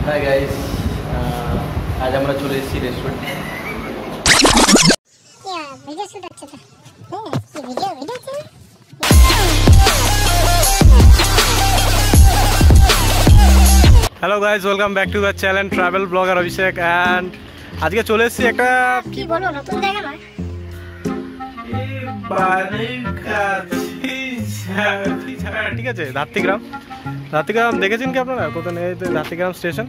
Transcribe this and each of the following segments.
Hi guys, आज আমরা চলে এসেছি রেস্টুরেন্টে। ভিডিও শুট হচ্ছে তো কি video hello guys, welcome back to the channel travel blogger Abhishek. And আজকে চলে এসেছি একটা কি বলো নতুন জায়গা নয় ঠিক আছে, ধাত্রীগ্রাম দেখেছেন কি আপনারা? কোথায় ধাত্রীগ্রাম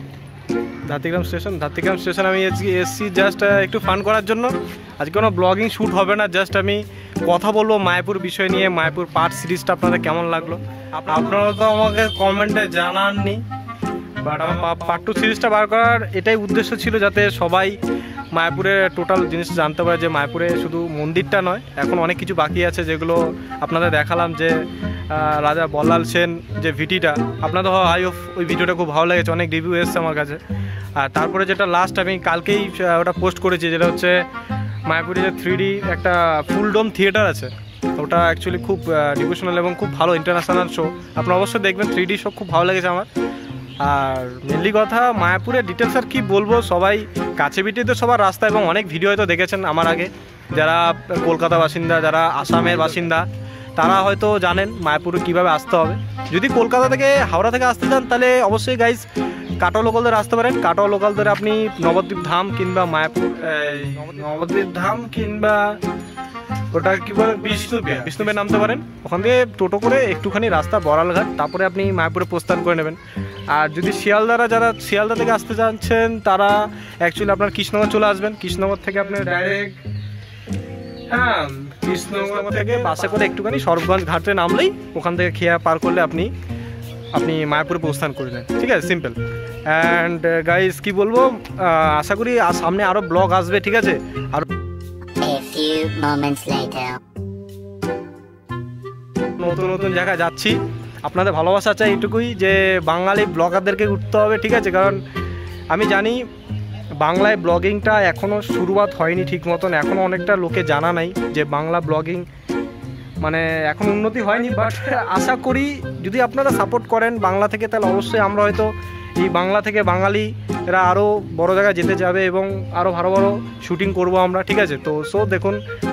স্টেশন আমি এসেছি জাস্ট একটু ফান করার জন্য। আজকে কোনো ব্লগিং শ্যুট হবে না, জাস্ট আমি কথা বলবো মায়াপুর বিষয় নিয়ে। মায়াপুর পার্ট সিরিজটা আপনাদের কেমন লাগলো? আপনারা তো আমাকে কমেন্টে জানাননি, বাট আমার পার্ট 2 সিরিজটা বার করার এটাই উদ্দেশ্য ছিল, যাতে সবাই মায়াপুরের টোটাল জিনিস জানতে পারে যে মায়াপুরে শুধু মন্দিরটা নয়, এখন অনেক কিছু বাকি আছে, যেগুলো আপনাদের দেখালাম। যে রাজা বল্লাল সেন যে ভিডিওটা, আপনাদের আই হোপ ওই ভিডিওটা খুব ভালো লেগেছে, অনেক রিভিউ এসছে আমার কাছে। আর তারপরে যেটা লাস্ট আমি কালকেই ওটা পোস্ট করেছি, যেটা হচ্ছে মায়াপুরে যে 3D একটা ফুল ডোম থিয়েটার আছে, ওটা অ্যাকচুয়ালি খুব ডিভোশনাল এবং খুব ভালো ইন্টারন্যাশনাল শো। আপনারা অবশ্যই দেখবেন, 3D শো খুব ভালো লেগেছে আমার। আর মেনলি কথা মায়াপুরের ডিটেলস আর কি বলবো, সবাই কাছে পিঠে সবার রাস্তা এবং অনেক ভিডিও হয়তো দেখেছেন আমার আগে, যারা কলকাতা বাসিন্দা, যারা আসামের বাসিন্দা, তারা হয়তো জানেন মায়াপুরে কীভাবে আসতে হবে। যদি কলকাতা থেকে হাওড়া থেকে আসতে চান তাহলে অবশ্যই গাইজ কাটোয়া লোকাল ধরে আসতে পারেন। কাটোয়া লোকাল ধরে আপনি নবদ্বীপ ধাম কিংবা মায়াপুর নবদ্বীপ ধাম কিংবা ওটা কি বলে বিষ্ণুবে নামতে পারেন। ওখান থেকে টোটো করে একটুখানি রাস্তা বড়ালঘাট, তারপরে আপনি মায়াপুরে প্রস্থান করে নেবেন। আর যদি যারা শিয়ালদা থেকে আসতে চাচ্ছেন, তারা অ্যাকচুয়ালি আপনার কৃষ্ণনগর চলে আসবেন। কৃষ্ণনগর থেকে আপনি ডাইরেক্ট কৃষ্ণনগর থেকে বাসে করে একটুখানি সরবগঞ্জ ঘাটে নামলেই ওখান থেকে খেয়া পার করলে আপনি মায়াপুরে প্রস্থান করে নেন। ঠিক আছে, সিম্পল। অ্যান্ড গাইজ কি বলবো, আশা করি সামনে আরও ব্লগ আসবে, ঠিক আছে। আর নতুন জায়গায় যাচ্ছি, আপনাদের ভালোবাসা চাই এইটুকুই, যে বাঙালি ব্লগারদেরকে উঠতে হবে, ঠিক আছে। কারণ আমি জানি বাংলায় ব্লগিংটা এখনও শুরুয়াত হয়নি ঠিক মতন, এখনও অনেকটা লোকে জানা নাই যে বাংলা ব্লগিং মানে এখন উন্নতি হয়নি। বাট আশা করি যদি আপনারা সাপোর্ট করেন বাংলা থেকে, তাহলে অবশ্যই আমরা হয়তো এই বাংলা থেকে বাঙালি এরা আরও বড় জায়গায় যেতে যাবে এবং আরও ভালো বড় শুটিং করব আমরা, ঠিক আছে। তো সো দেখুন,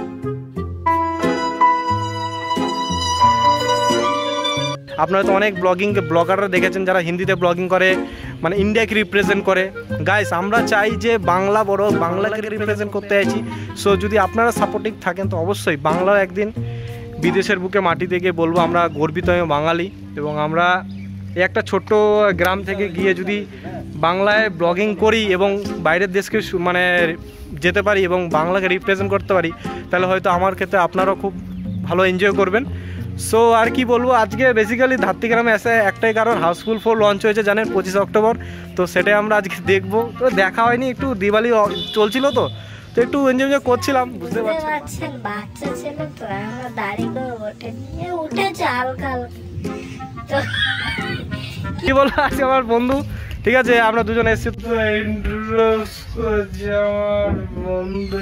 আপনারা তো অনেক ব্লগাররা দেখেছেন যারা হিন্দিতে ব্লগিং করে, মানে ইন্ডিয়াকে রিপ্রেজেন্ট করে। গাইস, আমরা চাই যে বাংলাকে রিপ্রেজেন্ট করতে চাইছি। সো যদি আপনারা সাপোর্টিভ থাকেন তো অবশ্যই বাংলাও একদিন বিদেশের বুকে মাটি থেকে বলবো আমরা গর্বিত বাঙালি। এবং আমরা একটা ছোট্ট গ্রাম থেকে গিয়ে যদি বাংলায় ব্লগিং করি এবং বাইরের দেশকে মানে যেতে পারি এবং বাংলাকে রিপ্রেজেন্ট করতে পারি, তাহলে হয়তো আমার ক্ষেত্রে আপনারাও খুব ভালো এনজয় করবেন। সো আর কি বলবো, আজকে বেসিক্যালি ধাত্রীগ্রামে এসে একটাই কারণ, হাউসফুল 4 লঞ্চ হয়েছে জানেন 25 অক্টোবর। তো সেটাই আমরা আজকে দেখবো। তো দেখা হয়নি, একটু দিওয়ালি চলছিল তো একটু এনজয় করছিলাম, বুঝতে পারছেন। বাচ্চা ছিল তো, আমরা দাড়ি করে উঠেছে হালকা তো কি বলবো, আজকে আমার বন্ধু, ঠিক আছে, আমরা দুজন এসেছি বন্ধু।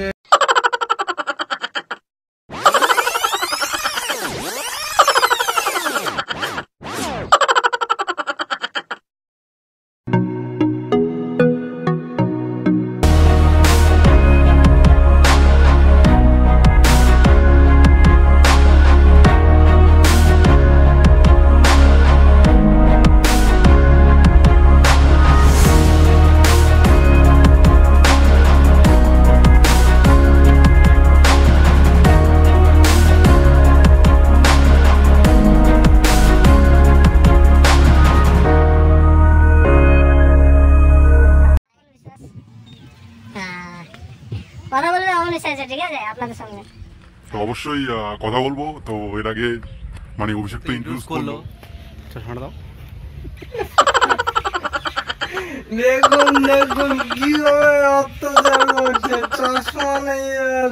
কথা বললে আমার এসেছে, ঠিক আছে, আপনাদের সঙ্গে তো অবশ্যই কথা বলবো। তো এর আগে মানে অভিষেক তো ইন্ট্রোডিউস করলো, চশমাটা দাও। দেখুন কিভাবে অত্যাচার করছে, চশমা নেই।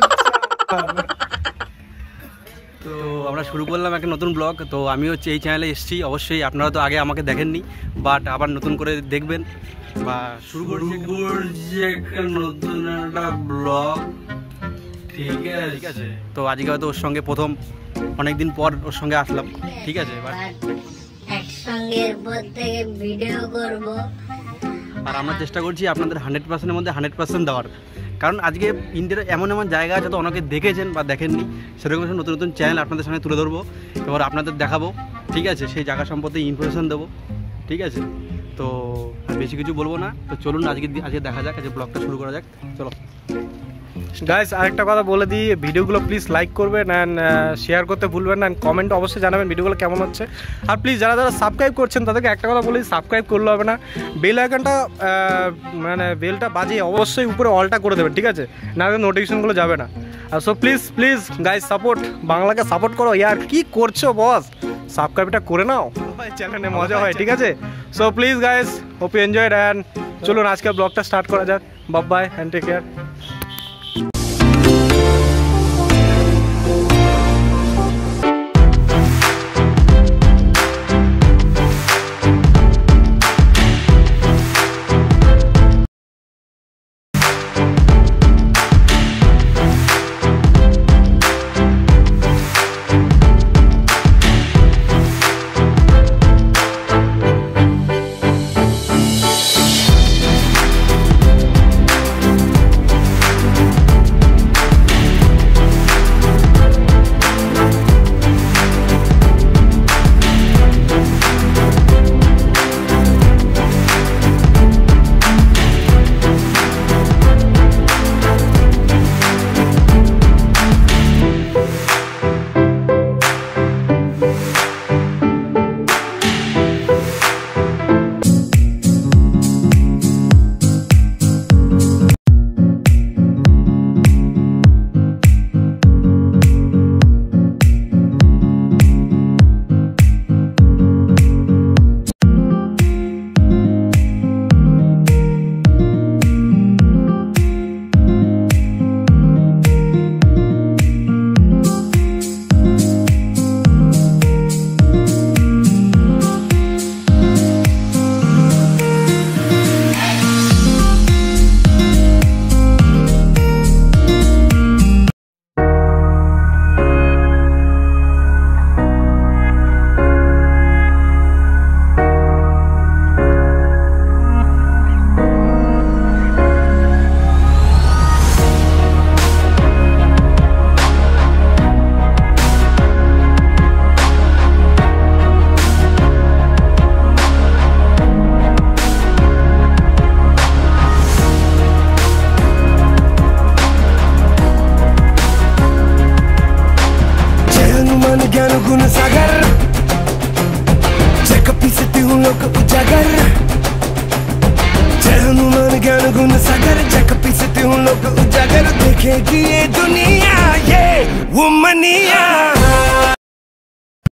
তো আমরা শুরু করলাম একটা নতুন ব্লগ। তো আমি হচ্ছে এই চ্যানেলে এসেছি, অবশ্যই আপনারা তো আগে আমাকে দেখেননি, বাট আবার নতুন করে দেখবেন বা শুরু করছি একটা নতুন একটা ব্লগ, ঠিক আছে। তো আজকে হয়তো ওর সঙ্গে প্রথম অনেকদিন পর ওর সঙ্গে আসলাম, ঠিক আছে। একসঙ্গে এরপর থেকে ভিডিও করব, আর আমরা চেষ্টা করছি আপনাদের 100%-এর মধ্যে 100% দেওয়ার। কারণ আজকে ইন্ডিয়ার এমন এমন জায়গা আছে তো অনেকে দেখেছেন বা দেখেননি, সেরকম নতুন নতুন চ্যানেল আপনাদের সামনে তুলে ধরবো, এবার আপনাদের দেখাবো, ঠিক আছে? সেই জায়গা সম্পর্কে ইনফরমেশন দেবো, ঠিক আছে? তো বেশি কিছু বলবো না, তো চলুন আজকে দেখা যাক, আজকে ব্লগটা শুরু করা যাক, চলো। গাইস আরেকটা কথা বলে দিই, ভিডিওগুলো প্লিজ লাইক করবেন অ্যান্ড শেয়ার করতে ভুলবেন না, কমেন্ট অবশ্যই জানাবেন ভিডিওগুলো কেমন হচ্ছে। আর প্লিজ যারা যারা সাবস্ক্রাইব করছেন তাদেরকে একটা কথা বলি, সাবস্ক্রাইব করলে হবে না, বেল আইকনটা মানে বেলটা বাজিয়ে অবশ্যই উপরে অলটা করে দেবেন, ঠিক আছে? না হলে নোটিফিকেশনগুলো যাবে না। আর সো প্লিজ গাইস সাপোর্ট, বাংলাকে সাপোর্ট করো। ইয়ার কি করছো বস, সাবস্ক্রাইবটা করে নাও, চ্যানেলে মজা হয়, ঠিক আছে? So please guys, hope you enjoyed and চলুন আজকে ব্লগটা স্টার্ট করা যাক। Bye and take care. गुण सागर जग पिसती हूँ लोग उजागर, जय हनुमान ज्ञान गुण सागर जग पिसती हूँ लोग उजागर, देखेगी ये दुनिया ये वो मनिया।